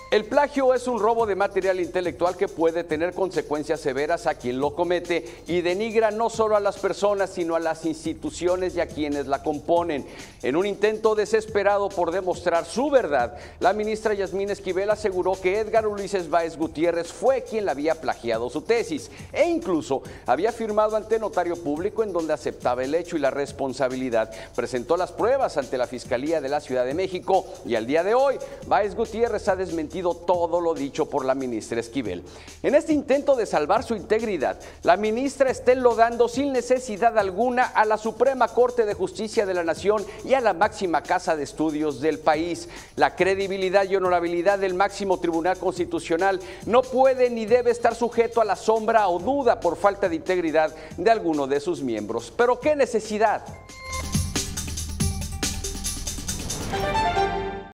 El plagio es un robo de material intelectual que puede tener consecuencias severas a quien lo comete y denigra no solo a las personas, sino a las instituciones y a quienes la componen. En un intento desesperado por demostrar su verdad, la ministra Yasmín Esquivel aseguró que Edgar Ulises Báez Gutiérrez fue quien le había plagiado su tesis e incluso había firmado ante notario público en donde aceptaba el hecho y la responsabilidad. Presentó las pruebas ante la Fiscalía de la Ciudad de México y al día de hoy, Báez Gutiérrez ha desmentido todo lo dicho por la ministra Esquivel. En este intento de salvar su integridad, la ministra está enlodando sin necesidad alguna a la Suprema Corte de Justicia de la Nación y a la máxima casa de estudios del país. La credibilidad y honorabilidad del máximo Tribunal Constitucional no puede ni debe estar sujeto a la sombra o duda por falta de integridad de alguno de sus miembros. Pero ¿qué necesidad?